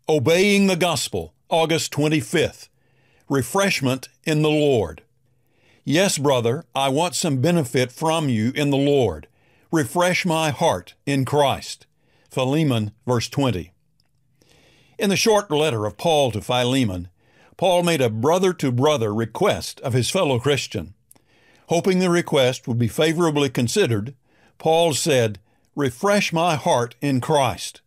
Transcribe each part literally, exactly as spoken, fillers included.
Obeying the Gospel, August twenty-fifth. Refreshment in the Lord. Yes, brother, I want some benefit from you in the Lord. Refresh my heart in Christ. Philemon, verse twenty. In the short letter of Paul to Philemon, Paul made a brother-to-brother request of his fellow Christian. Hoping the request would be favorably considered, Paul said, "Refresh my heart in Christ."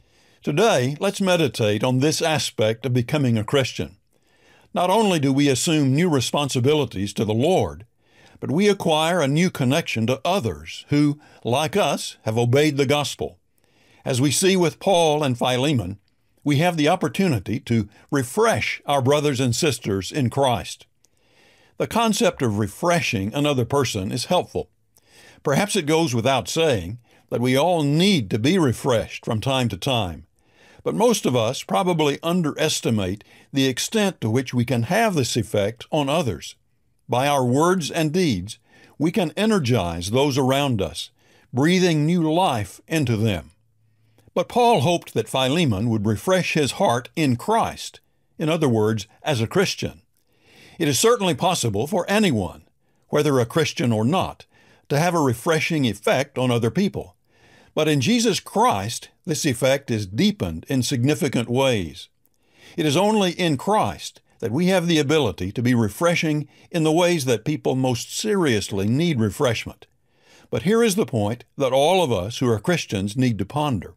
Today, let's meditate on this aspect of becoming a Christian. Not only do we assume new responsibilities to the Lord, but we acquire a new connection to others who, like us, have obeyed the gospel. As we see with Paul and Philemon, we have the opportunity to refresh our brothers and sisters in Christ. The concept of refreshing another person is helpful. Perhaps it goes without saying that we all need to be refreshed from time to time. But most of us probably underestimate the extent to which we can have this effect on others. By our words and deeds, we can energize those around us, breathing new life into them. But Paul hoped that Philemon would refresh his heart in Christ, in other words, as a Christian. It is certainly possible for anyone, whether a Christian or not, to have a refreshing effect on other people. But in Jesus Christ, this effect is deepened in significant ways. It is only in Christ that we have the ability to be refreshing in the ways that people most seriously need refreshment. But here is the point that all of us who are Christians need to ponder.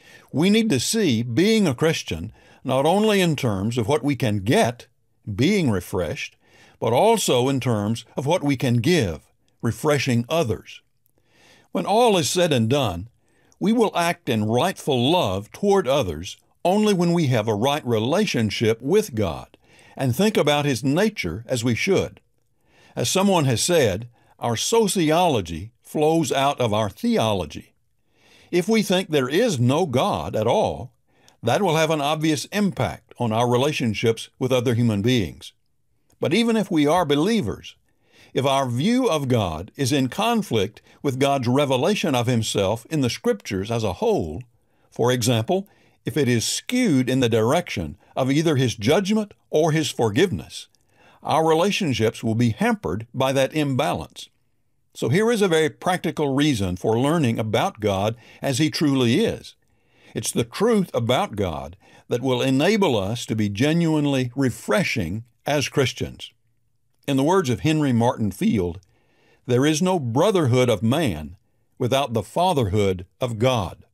We need to see being a Christian not only in terms of what we can get, being refreshed, but also in terms of what we can give, refreshing others. When all is said and done, we will act in rightful love toward others only when we have a right relationship with God and think about His nature as we should. As someone has said, our sociology flows out of our theology. If we think there is no God at all, that will have an obvious impact on our relationships with other human beings. But even if we are believers, if our view of God is in conflict with God's revelation of Himself in the Scriptures as a whole, for example, if it is skewed in the direction of either His judgment or His forgiveness, our relationships will be hampered by that imbalance. So here is a very practical reason for learning about God as He truly is. It's the truth about God that will enable us to be genuinely refreshing as Christians. In the words of Henry Martin Field, there is no brotherhood of man without the fatherhood of God.